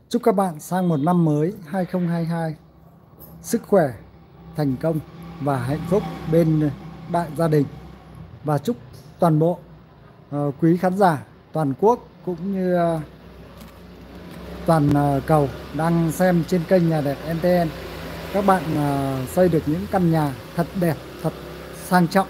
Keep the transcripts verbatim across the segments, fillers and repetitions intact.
Chúc các bạn sang một năm mới hai không hai hai sức khỏe, thành công và hạnh phúc bên đại gia đình. Và chúc toàn bộ uh, quý khán giả toàn quốc cũng như uh, toàn uh, cầu đang xem trên kênh Nhà Đẹp en tê en, các bạn uh, xây được những căn nhà thật đẹp, thật sang trọng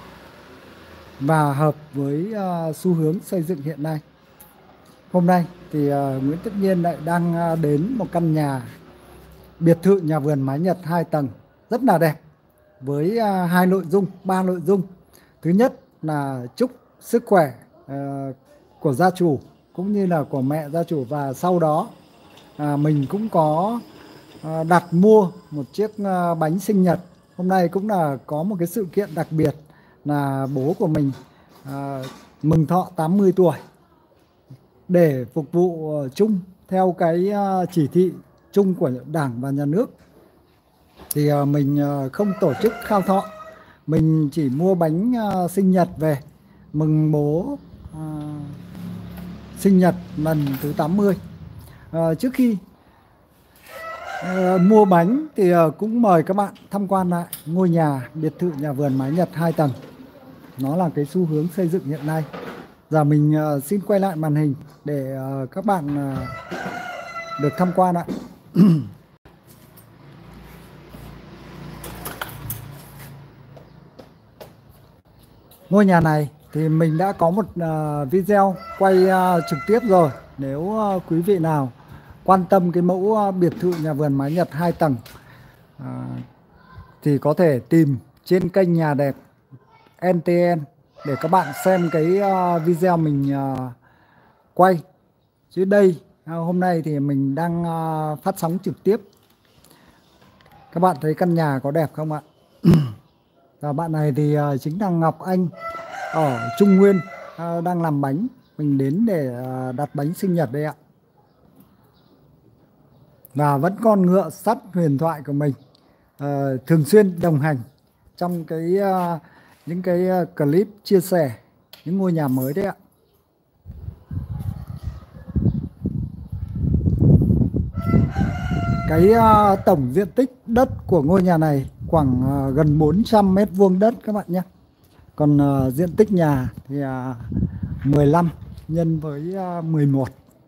và hợp với uh, xu hướng xây dựng hiện nay. Hôm nay thì uh, Nguyễn Tất Nhiên lại đang uh, đến một căn nhà biệt thự nhà vườn mái Nhật hai tầng rất là đẹp với uh, hai nội dung, ba nội dung. Thứ nhất là chúc sức khỏe uh, của gia chủ cũng như là của mẹ gia chủ, và sau đó uh, mình cũng có uh, đặt mua một chiếc uh, bánh sinh nhật. Hôm nay cũng là có một cái sự kiện đặc biệt là bố của mình uh, mừng thọ tám mươi tuổi, để phục vụ chung theo cái chỉ thị chung của Đảng và Nhà nước. Thì mình không tổ chức khao thọ, mình chỉ mua bánh sinh nhật về mừng bố sinh nhật lần thứ tám mươi. Trước khi mua bánh thì cũng mời các bạn tham quan lại ngôi nhà biệt thự nhà vườn mái Nhật hai tầng. Nó là cái xu hướng xây dựng hiện nay. Giờ mình uh, xin quay lại màn hình để uh, các bạn uh, được tham quan ạ. Ngôi nhà này thì mình đã có một uh, video quay uh, trực tiếp rồi. Nếu uh, quý vị nào quan tâm cái mẫu uh, biệt thự nhà vườn mái Nhật hai tầng uh, thì có thể tìm trên kênh Nhà Đẹp en tê en để các bạn xem cái uh, video mình uh, quay. Chứ đây uh, hôm nay thì mình đang uh, phát sóng trực tiếp. Các bạn thấy căn nhà có đẹp không ạ? Và bạn này thì uh, chính là Ngọc Anh ở Trung Nguyên, uh, đang làm bánh. Mình đến để uh, đặt bánh sinh nhật đây ạ. Và vẫn con ngựa sắt huyền thoại của mình uh, thường xuyên đồng hành trong cái uh, những cái clip chia sẻ những ngôi nhà mới đấy ạ. Cái uh, tổng diện tích đất của ngôi nhà này khoảng uh, gần bốn trăm mét vuông đất các bạn nhé. Còn uh, diện tích nhà thì uh, mười lăm nhân với uh, mười một.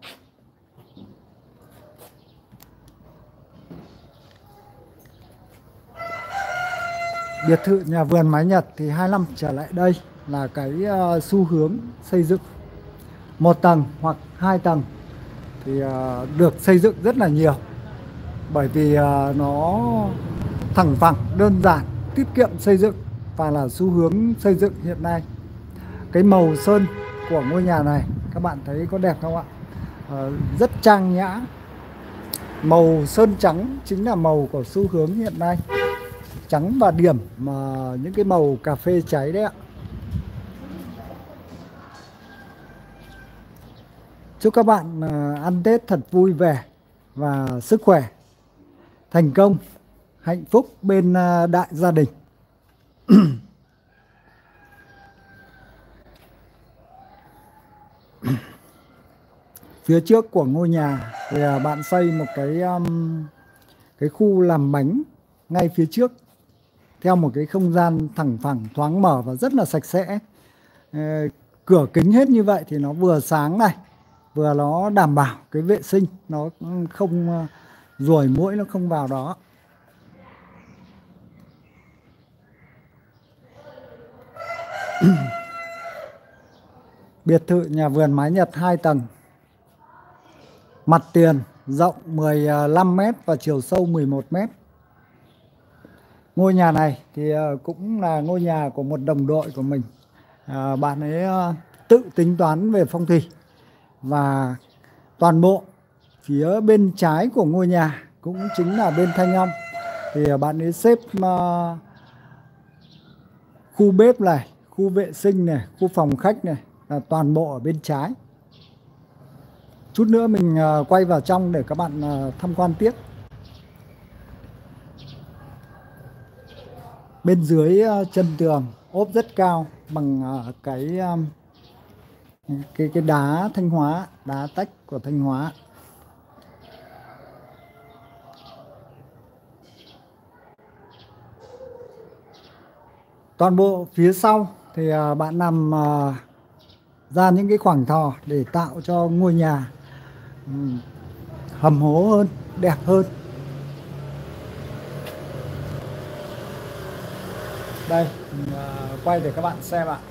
Biệt thự nhà vườn mái Nhật thì hai năm trở lại đây là cái uh, xu hướng xây dựng một tầng hoặc hai tầng thì uh, được xây dựng rất là nhiều, bởi vì uh, nó thẳng phẳng, đơn giản, tiết kiệm xây dựng và là xu hướng xây dựng hiện nay. Cái màu sơn của ngôi nhà này các bạn thấy có đẹp không ạ? Uh, rất trang nhã. Màu sơn trắng chính là màu của xu hướng hiện nay. Trắng và điểm mà những cái màu cà phê cháy đấy ạ. Chúc các bạn ăn Tết thật vui vẻ và sức khỏe, thành công, hạnh phúc bên đại gia đình. Phía trước của ngôi nhà thì bạn xây một cái um, cái khu làm bánh ngay phía trước, theo một cái không gian thẳng phẳng, thoáng mở và rất là sạch sẽ. Ờ, cửa kính hết như vậy thì nó vừa sáng này, vừa nó đảm bảo cái vệ sinh, nó không ruồi muỗi nó không vào đó. Biệt thự nhà vườn mái Nhật hai tầng, mặt tiền rộng mười lăm mét và chiều sâu mười một mét. Ngôi nhà này thì cũng là ngôi nhà của một đồng đội của mình. À, bạn ấy tự tính toán về phong thủy, và toàn bộ phía bên trái của ngôi nhà cũng chính là bên thanh âm thì bạn ấy xếp uh, khu bếp này, khu vệ sinh này, khu phòng khách này là toàn bộ ở bên trái. Chút nữa mình uh, quay vào trong để các bạn uh, tham quan tiếp. Bên dưới uh, chân tường ốp rất cao bằng uh, cái um, cái cái đá Thanh Hóa, đá tách của Thanh Hóa. Toàn bộ phía sau thì à, bạn làm à, ra những cái khoảng thò để tạo cho ngôi nhà ừm, hầm hố hơn, đẹp hơn. Đây, mình, à, quay để các bạn xem ạ.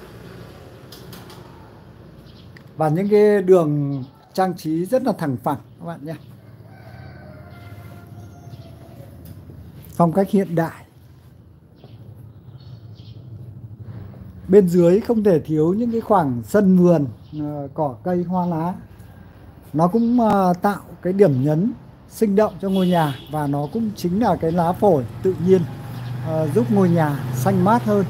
Và những cái đường trang trí rất là thẳng phẳng các bạn nhé. Phong cách hiện đại. Bên dưới không thể thiếu những cái khoảng sân vườn, à, cỏ cây hoa lá. Nó cũng à, tạo cái điểm nhấn sinh động cho ngôi nhà, và nó cũng chính là cái lá phổi tự nhiên à, giúp ngôi nhà xanh mát hơn.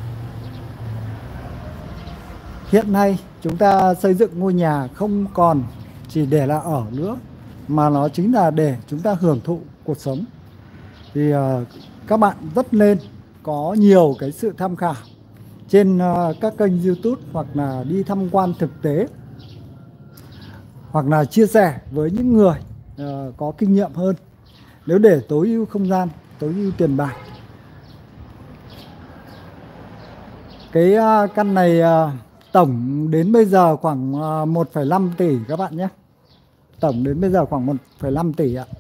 Hiện nay chúng ta xây dựng ngôi nhà không còn chỉ để là ở nữa, mà nó chính là để chúng ta hưởng thụ cuộc sống. Thì uh, các bạn rất nên có nhiều cái sự tham khảo trên uh, các kênh YouTube, hoặc là đi tham quan thực tế, hoặc là chia sẻ với những người uh, có kinh nghiệm hơn, nếu để tối ưu không gian, tối ưu tiền bạc. Cái uh, căn này uh, tổng đến bây giờ khoảng uh, một phẩy năm tỷ các bạn nhé. Tổng đến bây giờ khoảng một phẩy năm tỷ ạ.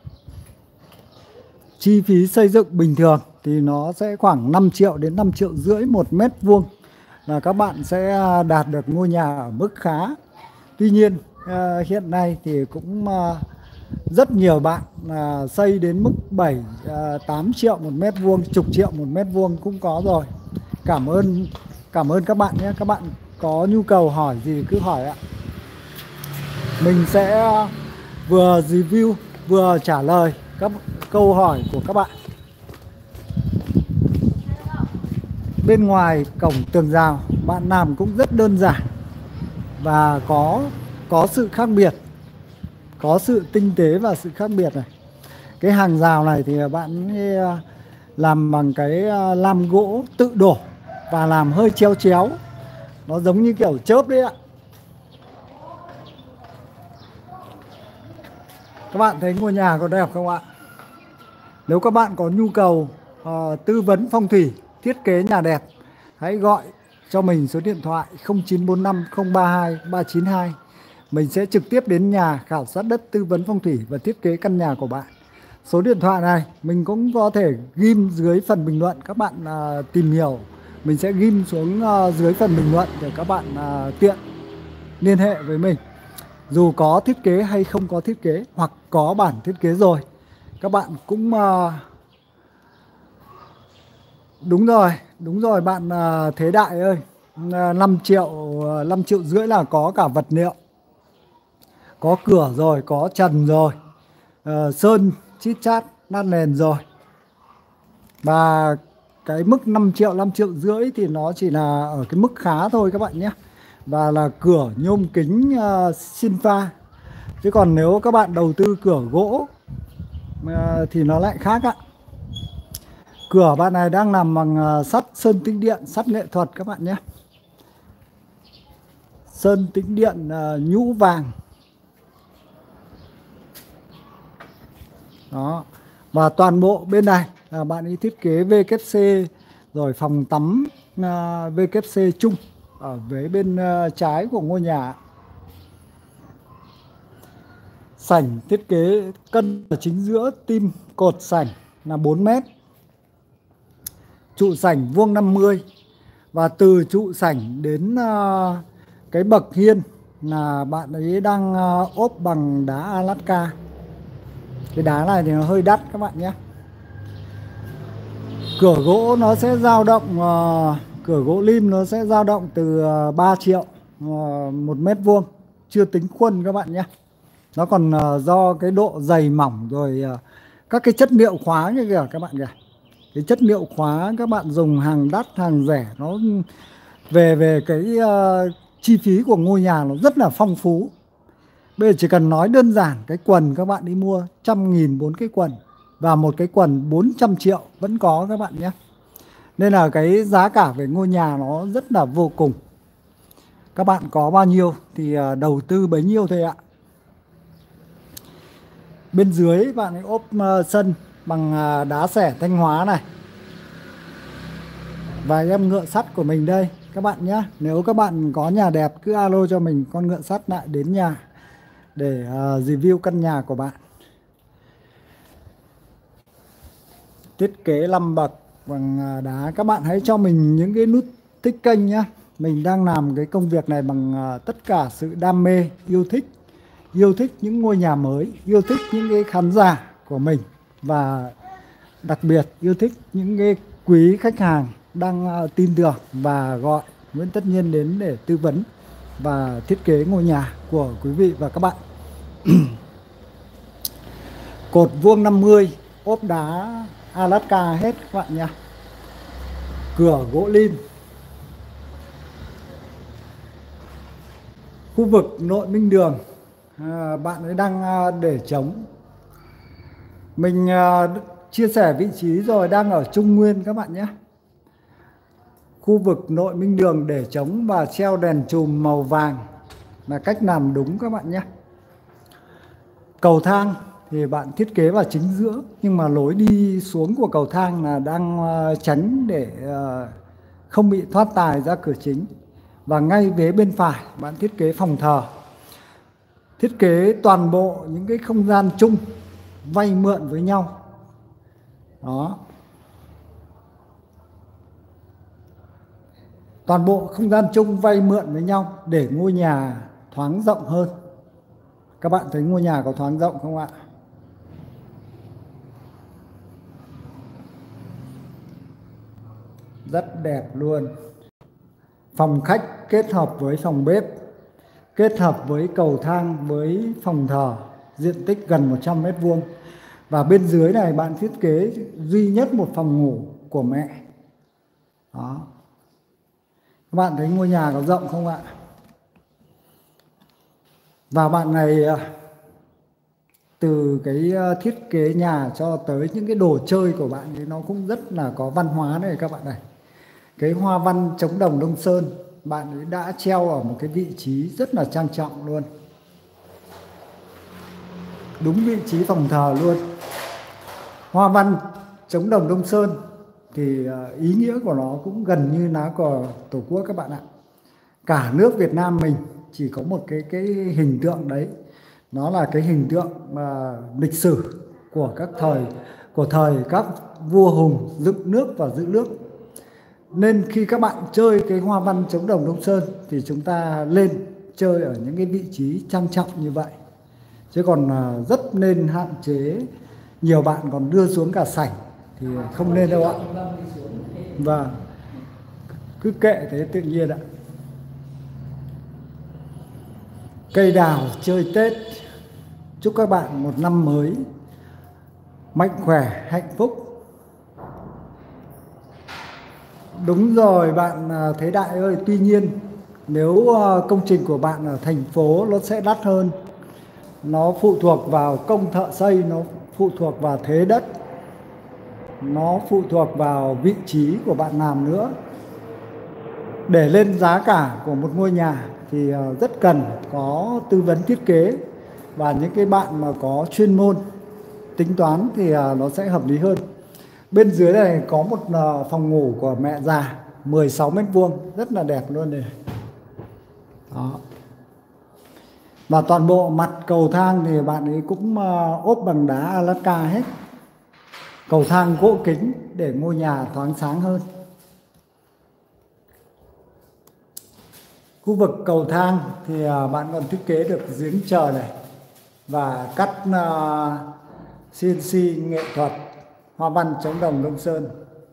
Chi phí xây dựng bình thường thì nó sẽ khoảng năm triệu đến năm triệu rưỡi một mét vuông là các bạn sẽ đạt được ngôi nhà ở mức khá. Tuy nhiên uh, hiện nay thì cũng uh, rất nhiều bạn uh, xây đến mức bảy, tám triệu một mét vuông, chục triệu một mét vuông cũng có rồi. Cảm ơn cảm ơn các bạn nhé. Các bạn có nhu cầu hỏi gì cứ hỏi ạ. Mình sẽ vừa review vừa trả lời các câu hỏi của các bạn. Bên ngoài cổng tường rào bạn làm cũng rất đơn giản và có có sự khác biệt, có sự tinh tế và sự khác biệt này. Cái hàng rào này thì bạn làm bằng cái lam gỗ tự đổ và làm hơi chéo chéo, nó giống như kiểu chớp đấy ạ. Các bạn thấy ngôi nhà có đẹp không ạ? Nếu các bạn có nhu cầu uh, tư vấn phong thủy, thiết kế nhà đẹp, hãy gọi cho mình số điện thoại không chín bốn năm không ba hai ba chín hai. Mình sẽ trực tiếp đến nhà khảo sát đất, tư vấn phong thủy và thiết kế căn nhà của bạn. Số điện thoại này mình cũng có thể ghim dưới phần bình luận, các bạn uh, tìm hiểu. Mình sẽ ghim xuống uh, dưới phần bình luận để các bạn uh, tiện liên hệ với mình. Dù có thiết kế hay không có thiết kế, hoặc có bản thiết kế rồi, các bạn cũng uh, đúng rồi, đúng rồi bạn uh, Thế Đại ơi, uh, năm triệu, uh, năm triệu rưỡi là có cả vật liệu, có cửa rồi, có trần rồi, uh, sơn chít chát lát nền rồi. Và cái mức năm triệu, năm triệu rưỡi thì nó chỉ là ở cái mức khá thôi các bạn nhé. Và là cửa nhôm kính uh, xin pha. Chứ còn nếu các bạn đầu tư cửa gỗ uh, thì nó lại khác ạ. Cửa bạn này đang làm bằng uh, sắt sơn tĩnh điện, sắt nghệ thuật các bạn nhé. Sơn tĩnh điện uh, nhũ vàng. Đó. Và toàn bộ bên này uh, bạn ấy thiết kế vê kép xê, rồi phòng tắm uh, vê kép xê chung ở với bên uh, trái của ngôi nhà. Sảnh thiết kế cân ở chính giữa, tim cột sảnh là bốn mét. Trụ sảnh vuông năm mươi. Và từ trụ sảnh đến uh, cái bậc hiên là bạn ấy đang uh, ốp bằng đá Alaska. Cái đá này thì nó hơi đắt các bạn nhé. Cửa gỗ nó sẽ dao động, uh, cửa gỗ lim nó sẽ dao động từ uh, ba triệu uh, một mét vuông, chưa tính khuôn các bạn nhé. Nó còn uh, do cái độ dày mỏng, rồi uh, các cái chất liệu khóa như kìa các bạn kìa. Cái chất liệu khóa các bạn dùng hàng đắt, hàng rẻ, nó về về cái uh, chi phí của ngôi nhà nó rất là phong phú. Bây giờ chỉ cần nói đơn giản, cái quần các bạn đi mua trăm nghìn bốn cái quần, và một cái quần bốn trăm triệu vẫn có các bạn nhé. Nên là cái giá cả về ngôi nhà nó rất là vô cùng. Các bạn có bao nhiêu thì uh, đầu tư bấy nhiêu thôi ạ. Bên dưới bạn ấy ốp uh, sân bằng uh, đá xẻ Thanh Hóa này. Và em ngựa sắt của mình đây các bạn nhé. Nếu các bạn có nhà đẹp cứ alo cho mình con ngựa sắt lại đến nhà để uh, review căn nhà của bạn. Thiết kế năm bậc bằng đá. Các bạn hãy cho mình những cái nút thích kênh nhé. Mình đang làm cái công việc này bằng uh, tất cả sự đam mê, yêu thích. Yêu thích những ngôi nhà mới, yêu thích những cái khán giả của mình. Và đặc biệt yêu thích những cái quý khách hàng đang uh, tin tưởng và gọi Nguyễn Tất Nhiên đến để tư vấn và thiết kế ngôi nhà của quý vị và các bạn. Cột vuông năm mươi, ốp đá Alaska hết các bạn nha. Cửa gỗ lim. Khu vực nội minh đường, à, bạn ấy đang à, để trống. Mình à, chia sẻ vị trí rồi, đang ở Trung Nguyên các bạn nhé. Khu vực nội minh đường để trống và treo đèn chùm màu vàng là cách làm đúng các bạn nhé. Cầu thang thì bạn thiết kế vào chính giữa, nhưng mà lối đi xuống của cầu thang là đang uh, tránh để uh, không bị thoát tài ra cửa chính. Và ngay vế bên phải bạn thiết kế phòng thờ. Thiết kế toàn bộ những cái không gian chung vay mượn với nhau. Đó. Toàn bộ không gian chung vay mượn với nhau để ngôi nhà thoáng rộng hơn. Các bạn thấy ngôi nhà có thoáng rộng không ạ? Rất đẹp luôn. Phòng khách kết hợp với phòng bếp, kết hợp với cầu thang với phòng thờ, diện tích gần một trăm mét vuông. Và bên dưới này bạn thiết kế duy nhất một phòng ngủ của mẹ. Đó. Các bạn thấy ngôi nhà có rộng không ạ? Và bạn này từ cái thiết kế nhà cho tới những cái đồ chơi của bạn ấy nó cũng rất là có văn hóa này các bạn này. Cái hoa văn trống đồng Đông Sơn bạn ấy đã treo ở một cái vị trí rất là trang trọng luôn. Đúng vị trí phòng thờ luôn. Hoa văn trống đồng Đông Sơn thì ý nghĩa của nó cũng gần như lá cờ Tổ quốc các bạn ạ. Cả nước Việt Nam mình chỉ có một cái cái hình tượng đấy. Nó là cái hình tượng uh, lịch sử của các thời của thời các vua hùng dựng nước và giữ nước. Nên khi các bạn chơi cái hoa văn trống đồng Đông Sơn thì chúng ta lên chơi ở những cái vị trí trang trọng như vậy. Chứ còn uh, rất nên hạn chế. Nhiều bạn còn đưa xuống cả sảnh thì không nên đâu ạ. Và cứ kệ thế tự nhiên ạ. Cây đào chơi Tết. Chúc các bạn một năm mới mạnh khỏe, hạnh phúc. Đúng rồi bạn Thế Đại ơi, tuy nhiên nếu công trình của bạn ở thành phố nó sẽ đắt hơn. Nó phụ thuộc vào công thợ xây, nó phụ thuộc vào thế đất, nó phụ thuộc vào vị trí của bạn làm nữa. Để lên giá cả của một ngôi nhà thì rất cần có tư vấn thiết kế và những cái bạn mà có chuyên môn tính toán thì nó sẽ hợp lý hơn. Bên dưới này có một phòng ngủ của mẹ già mười sáu mét vuông, rất là đẹp luôn này. Đó. Và toàn bộ mặt cầu thang thì bạn ấy cũng ốp bằng đá Alaska hết. Cầu thang gỗ kính để ngôi nhà thoáng sáng hơn. Khu vực cầu thang thì bạn còn thiết kế được giếng trời này và cắt uh, xê en xê nghệ thuật hoa văn trống đồng Đông Sơn.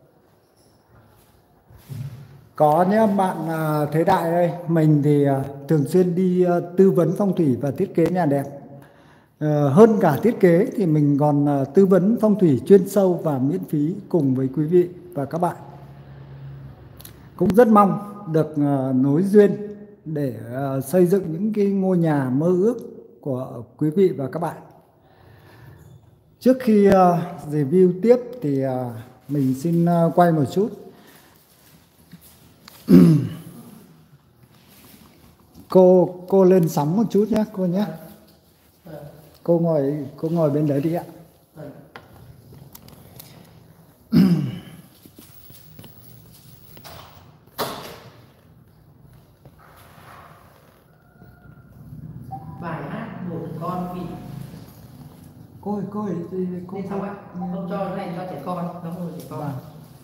Có nhé bạn uh, Thế Đại đây, mình thì uh, thường xuyên đi uh, tư vấn phong thủy và thiết kế nhà đẹp. Uh, hơn cả thiết kế thì mình còn uh, tư vấn phong thủy chuyên sâu và miễn phí cùng với quý vị và các bạn. Cũng rất mong được uh, nối duyên để uh, xây dựng những cái ngôi nhà mơ ước của quý vị và các bạn. Trước khi uh, review tiếp thì uh, mình xin uh, quay một chút. cô cô lên sóng một chút nhé cô nhé. Cô ngồi cô ngồi bên đấy đi ạ. Cô ơi, cô ơi, thì cô Đi xong ạ. Không cho cái này cho trẻ con, nó ngồi trẻ con. Vâng.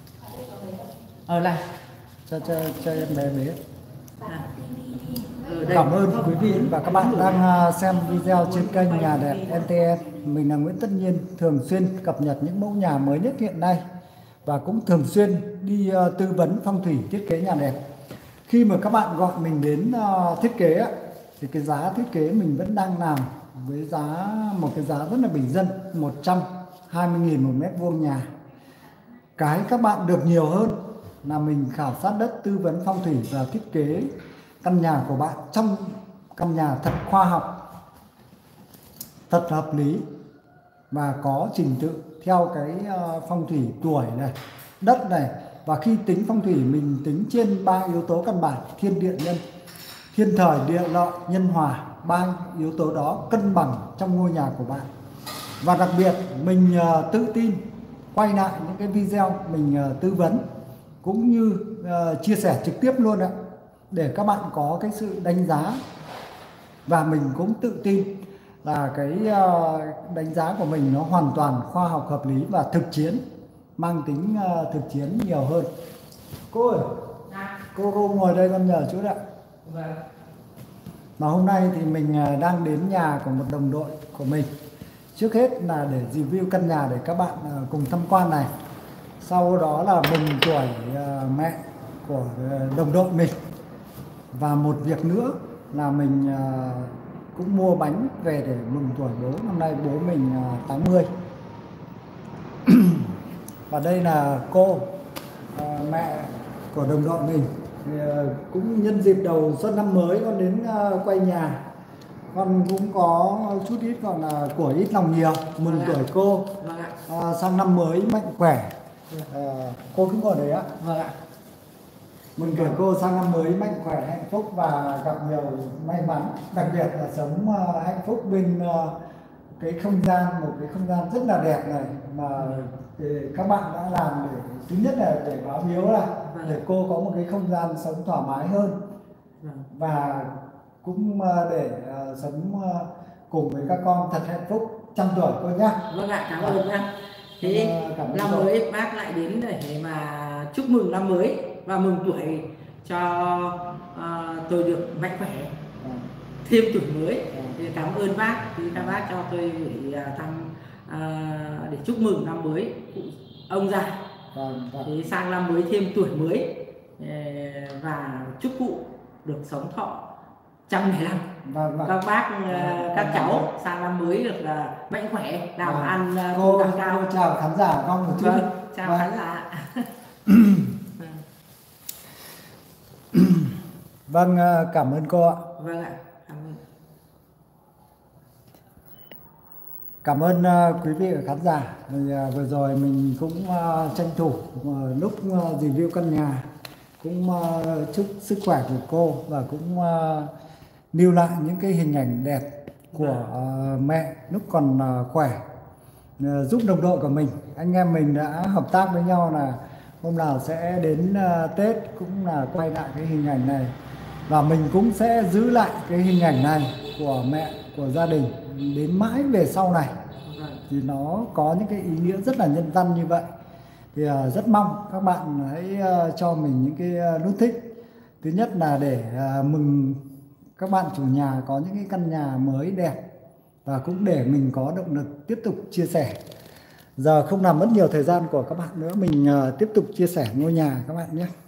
Ờ này. Cho cho cho em bé bé. À. Ừ, đây. Cảm ơn quý vị và các bạn đang xem video trên kênh Nhà Đẹp en tê en. Mình là Nguyễn Tất Nhiên, thường xuyên cập nhật những mẫu nhà mới nhất hiện nay và cũng thường xuyên đi uh, tư vấn phong thủy thiết kế nhà đẹp. Khi mà các bạn gọi mình đến uh, thiết kế á, thì cái giá thiết kế mình vẫn đang làm với giá một cái giá rất là bình dân, một trăm hai mươi nghìn một mét vuông nhà. Cái các bạn được nhiều hơn là mình khảo sát đất, tư vấn phong thủy và thiết kế căn nhà của bạn trong căn nhà thật khoa học, thật hợp lý và có trình tự theo cái phong thủy tuổi này, đất này. Và khi tính phong thủy mình tính trên ba yếu tố căn bản: thiên địa nhân, thiên thời địa lợi nhân hòa. Ba yếu tố đó cân bằng trong ngôi nhà của bạn. Và đặc biệt mình uh, tự tin quay lại những cái video mình uh, tư vấn cũng như uh, chia sẻ trực tiếp luôn ạ, để các bạn có cái sự đánh giá. Và mình cũng tự tin là cái uh, đánh giá của mình nó hoàn toàn khoa học, hợp lý và thực chiến, mang tính uh, thực chiến nhiều hơn. Cô ơi, cô, cô ngồi đây con nhờ chút ạ. Vâng. Mà hôm nay thì mình đang đến nhà của một đồng đội của mình. Trước hết là để review căn nhà để các bạn cùng tham quan này. Sau đó là mừng tuổi mẹ của đồng đội mình. Và một việc nữa là mình cũng mua bánh về để mừng tuổi bố. Năm nay bố mình tám mươi. Và đây là cô, mẹ của đồng đội mình. Thì cũng nhân dịp đầu xuân năm mới con đến quay nhà. Con cũng có chút ít gọi là của ít lòng nhiều, mừng tuổi cô. Vâng ạ. À, sang năm mới mạnh khỏe. À, cô cứ ngồi đấy ạ. Vâng ạ. Mừng tuổi cô sang năm mới mạnh khỏe, hạnh phúc và gặp nhiều may mắn. Đặc biệt là sống uh, hạnh phúc bên uh, cái không gian, một cái không gian rất là đẹp này mà các bạn đã làm để thứ nhất là để báo hiếu là vâng. Để cô có một cái không gian sống thoải mái hơn. Vâng. Và cũng để uh, sống uh, cùng với các con thật hạnh phúc trăm tuổi cô nhá. Vâng ạ, cảm ơn ạ. Thế uh, năm mới bác lại đến để mà chúc mừng năm mới và mừng tuổi cho uh, tôi được mạnh khỏe, ừ. thêm tuổi mới. Ừ. Thì cảm ơn bác vì các bác cho tôi để uh, thăm uh, để chúc mừng năm mới ông già. Vâng, vâng. Thì sang năm mới thêm tuổi mới và chúc cụ được sống thọ trăm ngày năm. Vâng, vâng. Các bác, vâng, các cháu vâng. sang năm mới được là mạnh khỏe, làm vâng. ăn cô, cao. Cô chào khán giả con một chút. Vâng, chào vâng. khán giả. Vâng, cảm ơn cô ạ. Vâng ạ, cảm ơn. Cảm ơn uh, quý vị và khán giả. Thì, uh, vừa rồi mình cũng uh, tranh thủ uh, lúc uh, review căn nhà, cũng uh, chúc sức khỏe của cô và cũng uh, lưu lại những cái hình ảnh đẹp của uh, mẹ lúc còn uh, khỏe, uh, giúp đồng đội của mình. Anh em mình đã hợp tác với nhau là hôm nào sẽ đến uh, Tết cũng là quay lại cái hình ảnh này, và mình cũng sẽ giữ lại cái hình ảnh này của mẹ, của gia đình đến mãi về sau này. Thì nó có những cái ý nghĩa rất là nhân văn như vậy. Thì uh, rất mong các bạn hãy uh, cho mình những cái uh, nút thích. Thứ nhất là để uh, mừng các bạn chủ nhà có những cái căn nhà mới đẹp, và cũng để mình có động lực tiếp tục chia sẻ. Giờ không làm mất nhiều thời gian của các bạn nữa, mình uh, tiếp tục chia sẻ ngôi nhà các bạn nhé.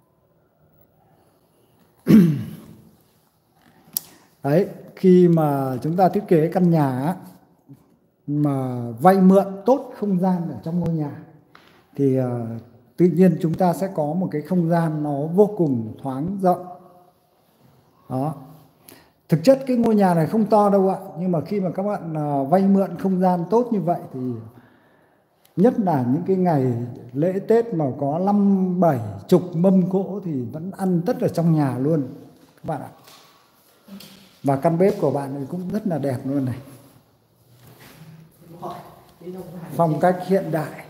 Đấy, khi mà chúng ta thiết kế căn nhà mà vay mượn tốt không gian ở trong ngôi nhà thì uh, tự nhiên chúng ta sẽ có một cái không gian nó vô cùng thoáng rộng. Đó. Thực chất cái ngôi nhà này không to đâu ạ, nhưng mà khi mà các bạn uh, vay mượn không gian tốt như vậy thì nhất là những cái ngày lễ Tết mà có năm bảy chục mâm cỗ thì vẫn ăn tất ở trong nhà luôn các bạn ạ. Và căn bếp của bạn ấy cũng rất là đẹp luôn này. Phong cách hiện đại,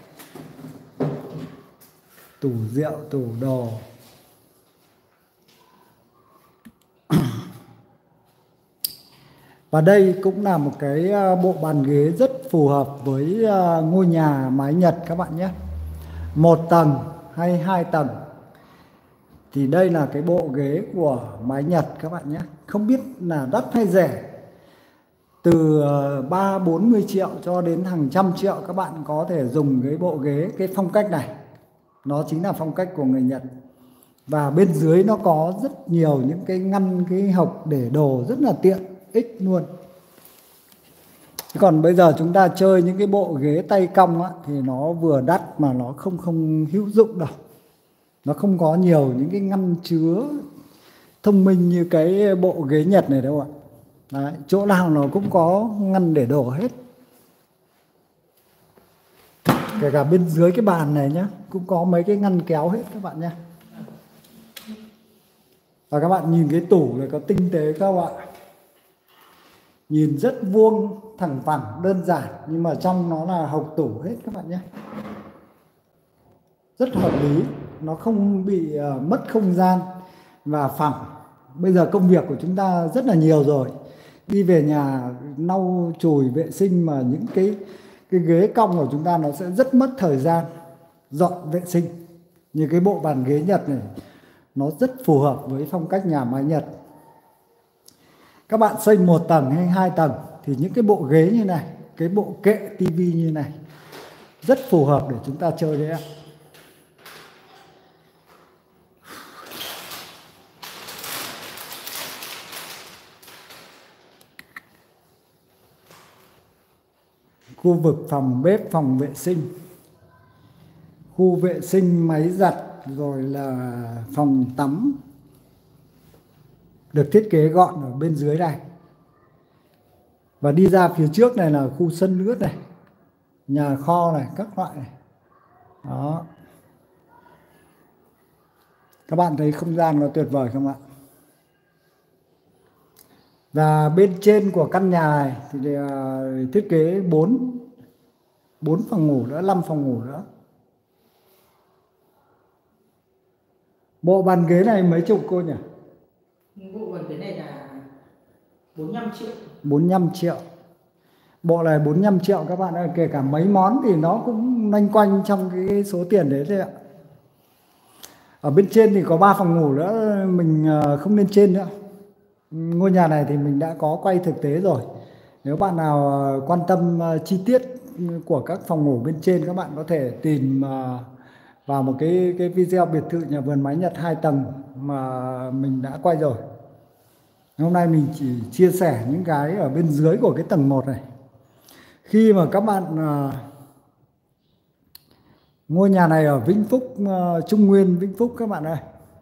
tủ rượu, tủ đồ. Và đây cũng là một cái bộ bàn ghế rất phù hợp với ngôi nhà mái Nhật các bạn nhé. Một tầng hay hai tầng. Thì đây là cái bộ ghế của mái Nhật các bạn nhé. Không biết là đắt hay rẻ. Từ ba bốn mươi triệu cho đến hàng trăm triệu các bạn có thể dùng cái bộ ghế, cái phong cách này. Nó chính là phong cách của người Nhật. Và bên dưới nó có rất nhiều những cái ngăn, cái hộc để đồ rất là tiện ích luôn. Còn bây giờ chúng ta chơi những cái bộ ghế tay cong á, thì nó vừa đắt mà nó không không hữu dụng đâu. Nó không có nhiều những cái ngăn chứa thông minh như cái bộ ghế Nhật này đâu ạ. Đấy, chỗ nào nó cũng có ngăn để đổ hết. Kể cả bên dưới cái bàn này nhá, cũng có mấy cái ngăn kéo hết các bạn nhé. Và các bạn nhìn cái tủ này có tinh tế không ạ? Nhìn rất vuông, thẳng phẳng, đơn giản, nhưng mà trong nó là hộc tủ hết các bạn nhé. Rất hợp lý, nó không bị uh, mất không gian và phẳng. Bây giờ công việc của chúng ta rất là nhiều rồi. Đi về nhà lau chùi vệ sinh mà những cái cái ghế cong của chúng ta nó sẽ rất mất thời gian dọn vệ sinh. Như cái bộ bàn ghế Nhật này, nó rất phù hợp với phong cách nhà mái Nhật. Các bạn xây một tầng hay hai tầng thì những cái bộ ghế như này, cái bộ kệ tivi như này rất phù hợp để chúng ta chơi đấy ạ. Khu vực phòng bếp, phòng vệ sinh, khu vệ sinh máy giặt, rồi là phòng tắm được thiết kế gọn ở bên dưới này. Và đi ra phía trước này là khu sân nước này, nhà kho này, các loại này. Đó. Các bạn thấy không gian nó tuyệt vời không ạ? Và bên trên của căn nhà này thì thiết kế bốn bốn phòng ngủ nữa, năm phòng ngủ nữa. Bộ bàn ghế này mấy chục cô nhỉ? Bộ bàn ghế này là bốn mươi lăm triệu. bốn mươi lăm triệu. Bộ này bốn mươi lăm triệu các bạn ơi, kể cả mấy món thì nó cũng loanh quanh trong cái số tiền đấy thôi ạ. Ở bên trên thì có ba phòng ngủ nữa, mình không lên trên nữa. Ngôi nhà này thì mình đã có quay thực tế rồi. Nếu bạn nào quan tâm chi tiết của các phòng ngủ bên trên, các bạn có thể tìm vào một cái cái video biệt thự nhà vườn mái Nhật hai tầng mà mình đã quay rồi. Hôm nay mình chỉ chia sẻ những cái ở bên dưới của cái tầng một này. Khi mà các bạn uh, ngôi nhà này ở Vĩnh Phúc, uh, Trung Nguyên, Vĩnh Phúc các bạn ơi.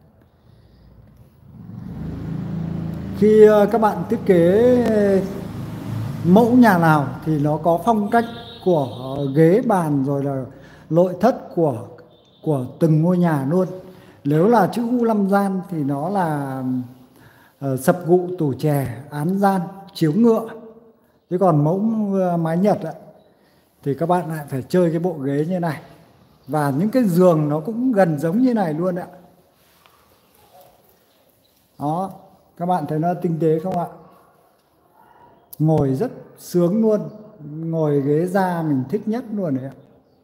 Khi uh, các bạn thiết kế mẫu nhà nào thì nó có phong cách của uh, ghế bàn rồi là nội thất của của từng ngôi nhà luôn. Nếu là chữ U năm gian thì nó là uh, sập gụ, tủ chè, án gian, chiếu ngựa. Chứ còn mẫu mái Nhật ấy, thì các bạn lại phải chơi cái bộ ghế như này. Và những cái giường nó cũng gần giống như này luôn ạ. Đó, các bạn thấy nó tinh tế không ạ? Ngồi rất sướng luôn. Ngồi ghế da mình thích nhất luôn đấy ạ.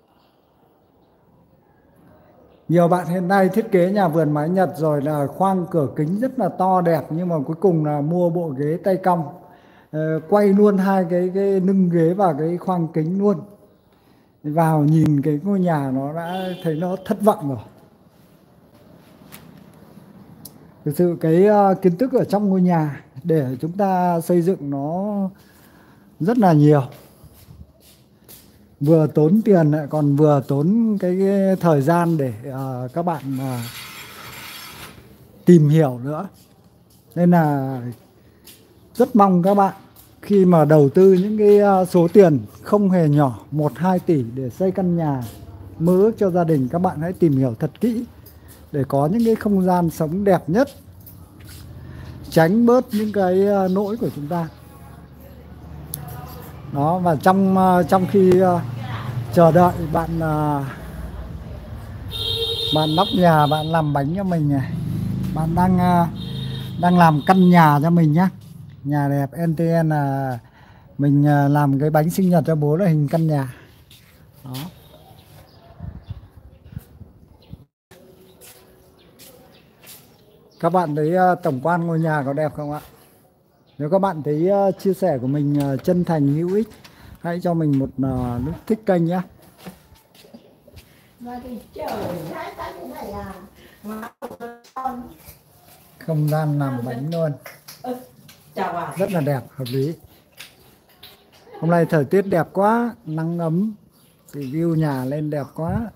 Nhiều bạn hiện nay thiết kế nhà vườn mái Nhật rồi là khoang cửa kính rất là to đẹp, nhưng mà cuối cùng là mua bộ ghế tay cong, quay luôn hai cái, cái nâng ghế và cái khoang kính luôn. Vào nhìn cái ngôi nhà nó đã thấy nó thất vọng rồi. Thực sự cái uh, kiến thức ở trong ngôi nhà để chúng ta xây dựng nó rất là nhiều. Vừa tốn tiền lại còn vừa tốn cái, cái thời gian để uh, các bạn uh, tìm hiểu nữa. Nên là rất mong các bạn khi mà đầu tư những cái số tiền không hề nhỏ, một hai tỷ để xây căn nhà mơ ước cho gia đình, các bạn hãy tìm hiểu thật kỹ để có những cái không gian sống đẹp nhất, tránh bớt những cái lỗi của chúng ta. Đó, và trong trong khi chờ đợi bạn bạn nóc nhà, bạn làm bánh cho mình này, bạn đang đang làm căn nhà cho mình nhá. Nhà đẹp en tê en là mình à, làm cái bánh sinh nhật cho bố là hình căn nhà. Đó. Các bạn thấy à, tổng quan ngôi nhà có đẹp không ạ? Nếu các bạn thấy uh, chia sẻ của mình uh, chân thành hữu ích, hãy cho mình một uh, nút thích kênh nhé. Không gian làm bánh luôn. Rất là đẹp, hợp lý. Hôm nay thời tiết đẹp quá, nắng ấm, thì view nhà lên đẹp quá.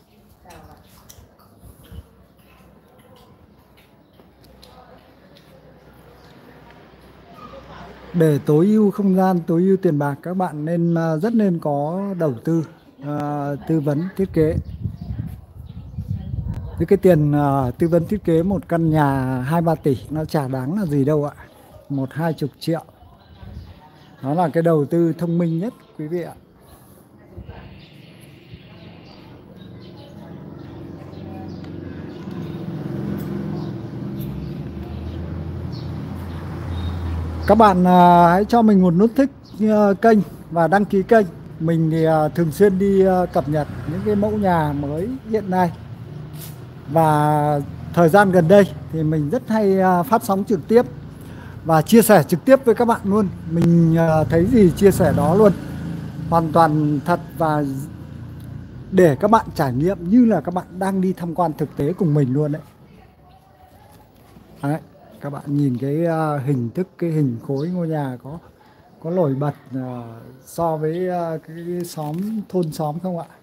Để tối ưu không gian, tối ưu tiền bạc, các bạn nên rất nên có đầu tư, uh, tư vấn thiết kế. Với cái tiền uh, tư vấn thiết kế một căn nhà hai ba tỷ nó chả đáng là gì đâu ạ. Một hai chục triệu. Đó là cái đầu tư thông minh nhất quý vị ạ. Các bạn uh, hãy cho mình một nút thích uh, kênh và đăng ký kênh. Mình thì uh, thường xuyên đi uh, cập nhật những cái mẫu nhà mới hiện nay. Và thời gian gần đây thì mình rất hay uh, phát sóng trực tiếp và chia sẻ trực tiếp với các bạn luôn. Mình uh, thấy gì chia sẻ đó luôn. Hoàn toàn thật và để các bạn trải nghiệm như là các bạn đang đi tham quan thực tế cùng mình luôn đấy. Đấy. Các bạn nhìn cái uh, hình thức, cái hình khối ngôi nhà có có nổi bật uh, so với uh, cái, cái xóm, thôn xóm không ạ?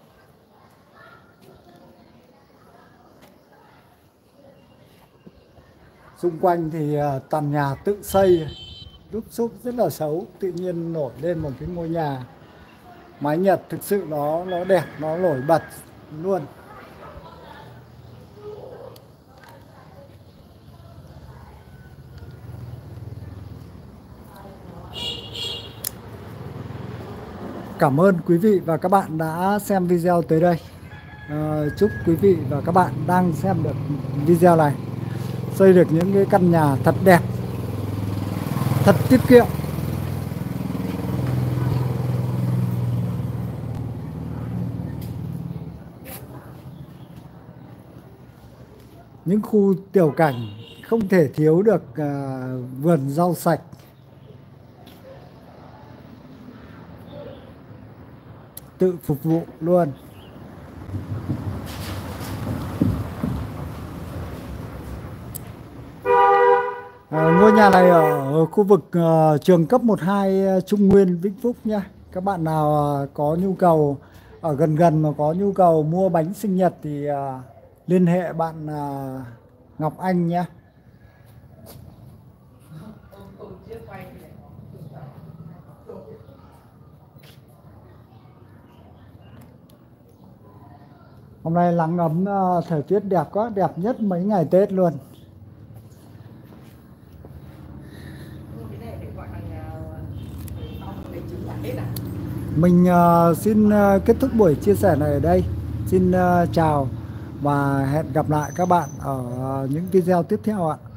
Xung quanh thì uh, toàn nhà tự xây, đúc xúc rất là xấu. Tự nhiên nổi lên một cái ngôi nhà mái Nhật thực sự nó nó đẹp, nó nổi bật luôn. Cảm ơn quý vị và các bạn đã xem video tới đây. À, chúc quý vị và các bạn đang xem được video này xây được những cái căn nhà thật đẹp, thật tiết kiệm. Những khu tiểu cảnh không thể thiếu được uh, vườn rau sạch. Tự phục vụ luôn. À, ngôi nhà này ở khu vực uh, trường cấp một hai Trung Nguyên, Vĩnh Phúc nha. Các bạn nào uh, có nhu cầu ở gần gần mà có nhu cầu mua bánh sinh nhật thì uh, liên hệ bạn uh, Ngọc Anh nhé. Hôm nay nắng ấm, uh, thời tiết đẹp quá, đẹp nhất mấy ngày Tết luôn. Mình uh, xin uh, kết thúc buổi chia sẻ này ở đây. Xin uh, chào và hẹn gặp lại các bạn ở uh, những video tiếp theo ạ.